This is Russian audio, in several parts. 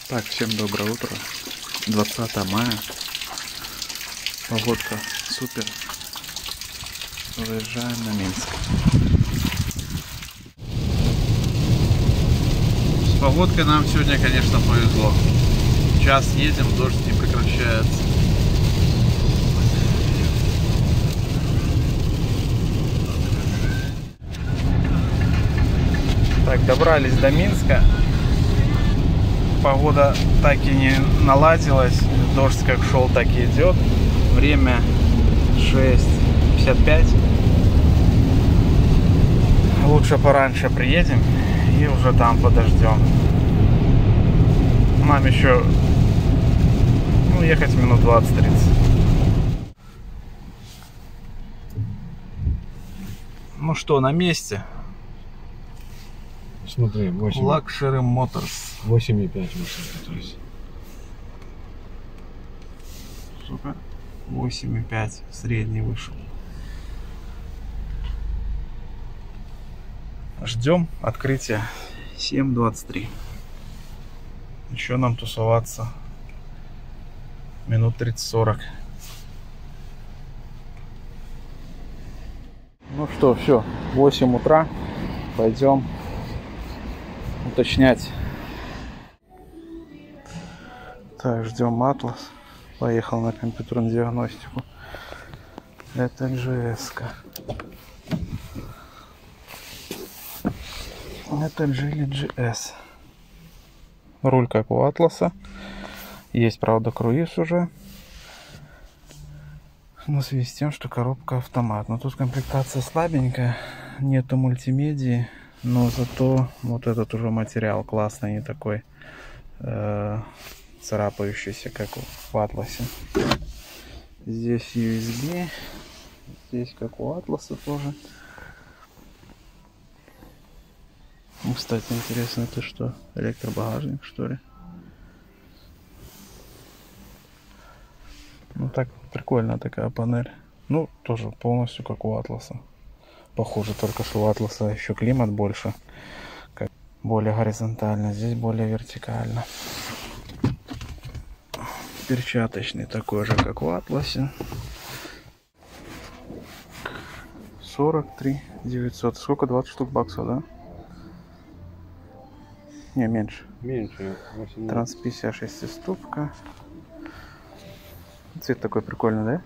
Так, всем доброе утро. 20 мая. Погодка супер. Выезжаем на Минск. С погодкой нам сегодня, конечно, повезло. Час едем, дождь не прекращается. Так, добрались до Минска. Погода так и не наладилась. Дождь как шел, так и идет. Время 6:55. Лучше пораньше приедем и уже там подождем. Нам еще ехать минут 20-30. Ну что, на месте. Смотри, 8. Luxury Motors. 8,5 вышел. Супер. 8,5 средний вышел. Ждем открытия. 7:23. Еще нам тусоваться минут 30-40. Ну что, все, 8 утра. Пойдем уточнять. Так, ждем Атлас. Поехал на компьютерную диагностику. Это GS-ка. Это Geely GS. Руль как у Атласа. Есть, правда, круиз уже. Но в связи с тем, что коробка автомат. Но тут комплектация слабенькая. Нету мультимедии. Но зато вот этот уже материал классный, не такой царапающийся, как в Атласе. Здесь USB. Здесь как у Атласа тоже. Ну, кстати, интересно, это что? Электробагажник, что ли? Ну так, прикольная такая панель. Ну, тоже полностью как у Атласа. Похоже, только что у Атласа еще климат больше. Как более горизонтально, здесь более вертикально. Перчаточный такой же, как в Атласе. 43 900. Сколько? 20 штук баксов, да? Не, меньше. Меньше. 18. Трансмиссия 6-ступка. Цвет такой прикольный, да?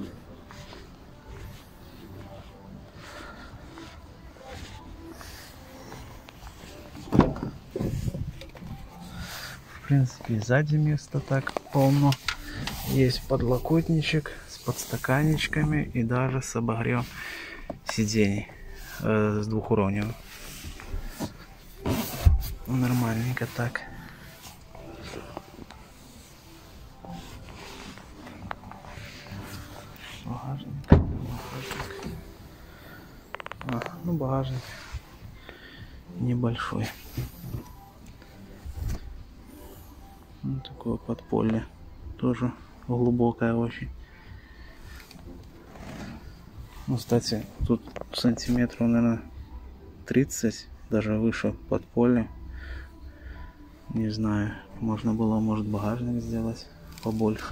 В принципе, сзади места так полно. Есть подлокотничек с подстаканничками и даже с обогревом сидений с двухуровневым. Нормальненько так. Багажник. Ну, багажник небольшой. Вот такое подполье. Тоже глубокое очень. Ну, кстати, тут сантиметров, наверное, 30, даже выше подполья. Не знаю, можно было, может, багажник сделать побольше.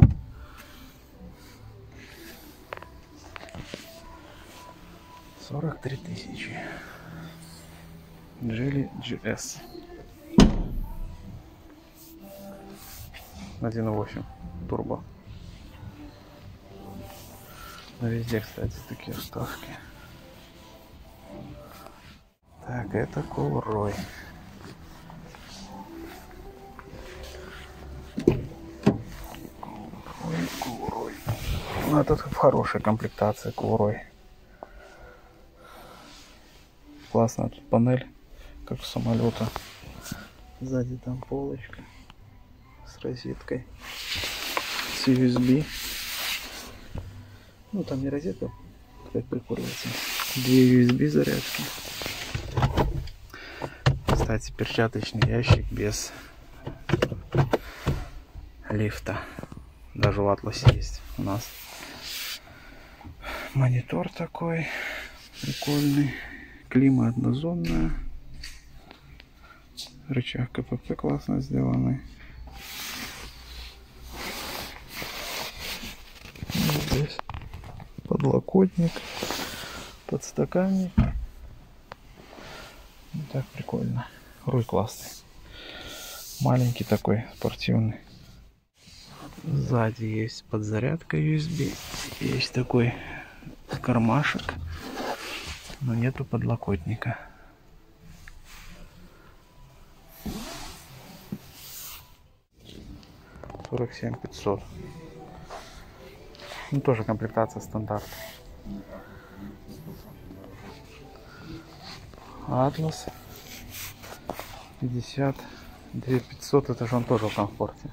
$43 000. Geely GS. 1.8 турбо. Но везде, кстати, такие вставки. Так, это Coolroy. Coolroy. Ну, этот в хорошей комплектации Coolroy. Классная тут панель, как у самолета. Сзади там полочка с розеткой, с USB. Ну, там не розетка, как прикуривается. 2 USB зарядки. Кстати, перчаточный ящик без лифта. Даже в Атласе есть у нас. Монитор такой прикольный. Клима однозонная. Рычаг КПП классно сделанный. подлокотник, подстаканник. Так прикольно. Руль классный. Маленький такой, спортивный. Сзади есть подзарядка USB. Есть такой кармашек, но нету подлокотника. $47 500. Ну, тоже комплектация стандарт. Атлас 52 500, это же он тоже в комфорте.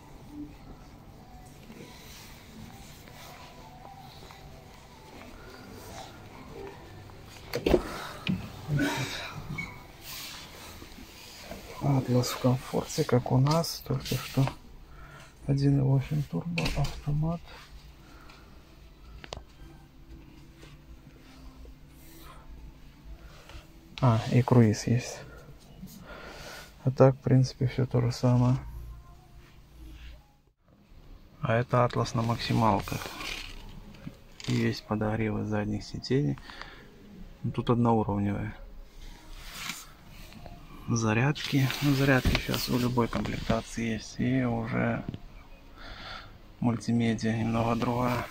Атлас в комфорте, как у нас, только что 1.8 турбо, автомат. И круиз есть. А так, в принципе, все то же самое. А это Атлас на максималках. Есть подогревы задних сидений. Тут одноуровневые. Зарядки. Ну, зарядки сейчас у любой комплектации есть. И уже мультимедиа немного другая.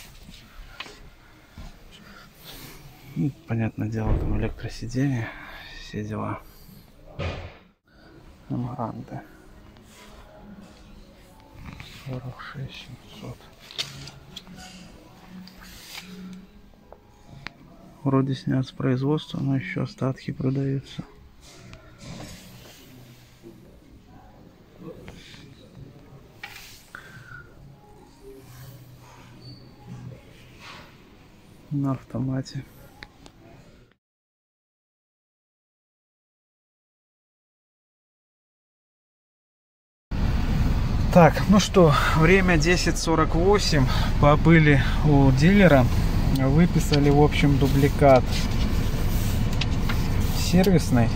Ну, понятное дело, там электросиденье, все дела. Эмгранте 46 700. Вроде снят с производства, но еще остатки продаются. На автомате. Так, ну что, время 10:48. Побыли у дилера. Выписали, в общем, дубликат сервисный.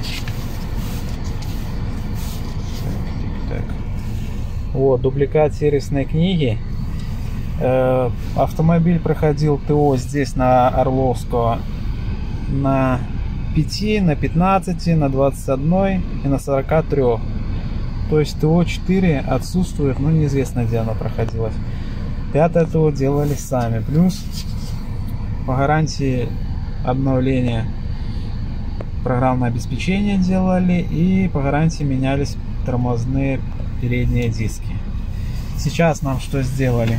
Так. Вот, дубликат сервисной книги. Автомобиль проходил ТО здесь на Орловского на 5, на 15, на 21 и на 43. То есть ТО 4 отсутствует, но неизвестно, где оно проходилось. 5 ТО делали сами. Плюс по гарантии обновления программное обеспечение делали, и по гарантии менялись тормозные передние диски. Сейчас нам что сделали?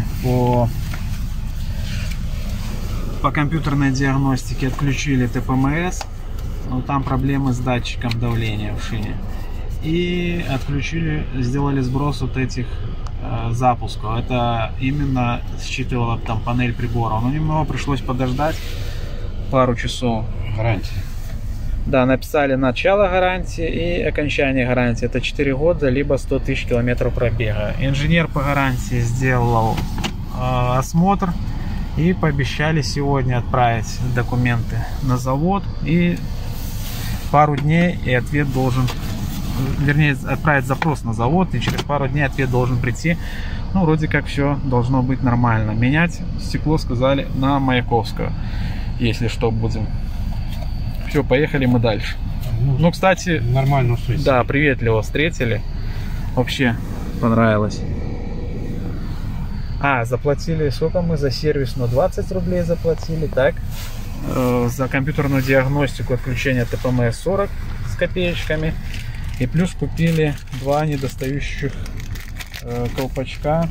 По компьютерной диагностике отключили ТПМС, но там проблемы с датчиком давления в шине. И отключили, сделали сброс вот этих запусков. Это именно считывала там панель прибора. Но немного пришлось подождать пару часов. Гарантия. Да, написали начало гарантии и окончание гарантии. Это 4 года, либо 100 тысяч километров пробега. Инженер по гарантии сделал осмотр и пообещали сегодня отправить документы на завод. И пару дней и ответ должен, вернее, отправить запрос на завод, и через пару дней ответ должен прийти. Ну, вроде как все должно быть нормально. Менять стекло, сказали, на Маяковского, если что, будем. Все, поехали мы дальше. Ну, кстати, нормально встретили. Да, приветливо встретили. Вообще понравилось. Заплатили, сколько мы за сервис? 20 рублей заплатили, так? За компьютерную диагностику отключения ТПМС 40 с копеечками. И плюс купили 2 недостающих колпачка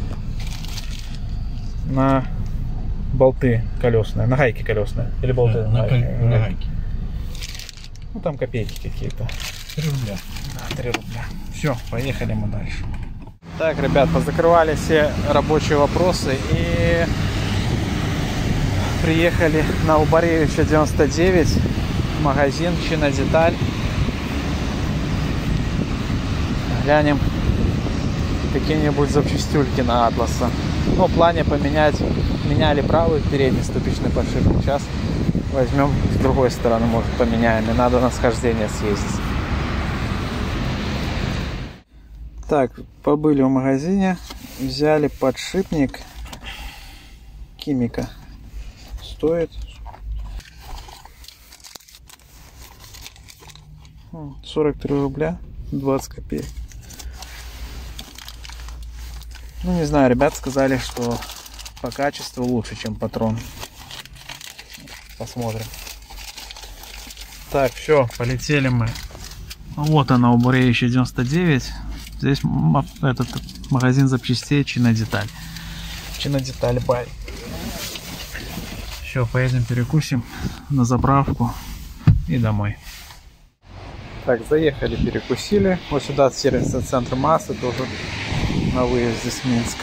на болты колесные, на гайки колесные. Или болты? На гайки. Ну, там копейки какие-то. 3 рубля. Да, 3 рубля. Все, поехали мы дальше. Так, ребят, позакрывали все рабочие вопросы и приехали на Убаревича 99, магазин Чинодеталь. Глянем какие-нибудь запчастюльки на Атласа. Ну, в плане поменять, меняли правый передний ступичный подшипник. Сейчас возьмем с другой стороны, может, поменяем. И надо на схождение съездить. Так, побыли в магазине, взяли подшипник Кимика стоит. 43 рубля 20 копеек. Ну, не знаю, ребят сказали, что по качеству лучше, чем патрон. Посмотрим. Так, все, полетели мы. Вот она, у Буревича 99. Здесь этот магазин запчастей Чинодеталь. Чинодеталь бай. Все, поедем перекусим на заправку и домой. Так, заехали, перекусили. Вот сюда сервисный центр Массы, тоже на выезде с Минска.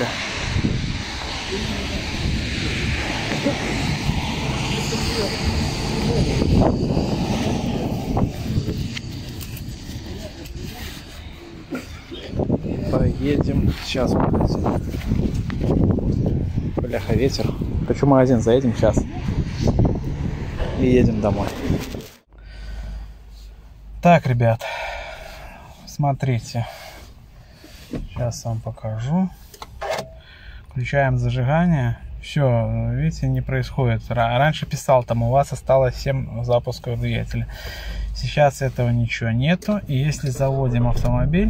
Поедем сейчас в магазин. Бляха, ветер. Хочу в магазин, заедем сейчас и едем домой. Так, ребят, смотрите, сейчас вам покажу. Включаем зажигание. Все, видите, не происходит. Раньше писал, там у вас осталось 7 запусков двигателя. Сейчас этого ничего нету. И если заводим автомобиль,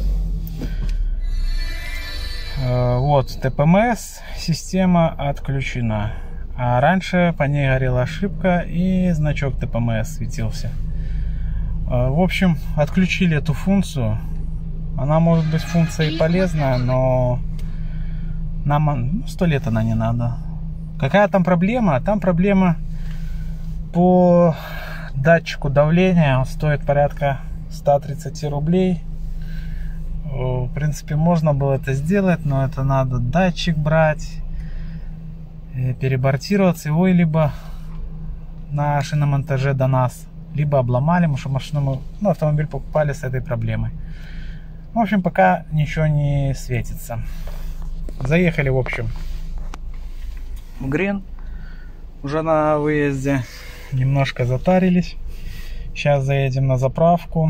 вот ТПМС, система отключена. А раньше по ней горела ошибка и значок ТПМС светился. В общем, отключили эту функцию. Она может быть функцией полезная, но нам 100 лет она не надо. Какая там проблема? Там проблема по датчику давления. Он стоит порядка 130 рублей. В принципе, можно было это сделать, но это надо датчик брать, перебортироваться его, либо на шиномонтаже до нас, либо обломали, потому что машину, автомобиль покупали с этой проблемой. В общем, пока ничего не светится. Заехали, в общем, в Грин. Уже на выезде. Немножко затарились. Сейчас заедем на заправку.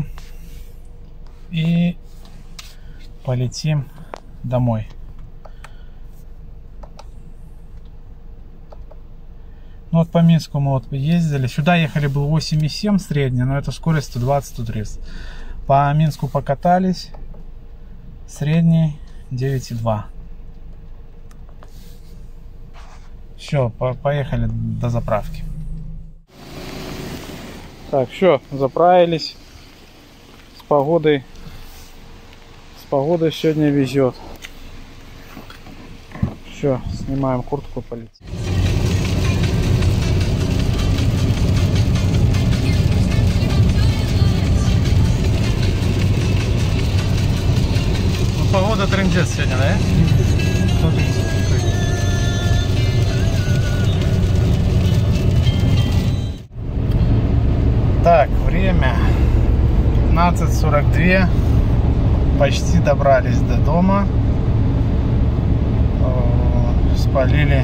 И полетим домой. Ну вот по Минску мы вот ездили. Сюда ехали, был 8,7 средний, но это скорость 120-130. По Минску покатались. Средний 9,2. Все, поехали до заправки. Так, все, заправились. С погодой сегодня везет. Все, снимаем куртку, полетим. Ну, погода трындец сегодня, да? Так, время 15:42. Почти добрались до дома. Спалили.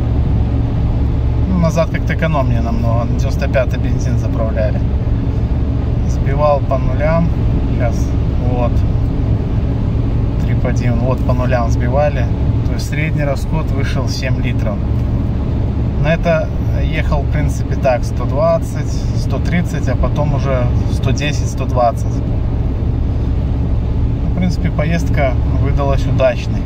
Назад как-то экономнее намного. 95-й бензин заправляли. Сбивал по нулям. Сейчас. Вот. 3 по 1. Вот по нулям сбивали. То есть средний расход вышел 7 литров. На это ехал, в принципе, так. 120, 130, а потом уже 110, 120. В принципе, поездка выдалась удачной.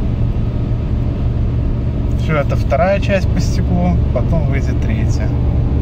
Все, это вторая часть по стеклу, потом выйдет третья.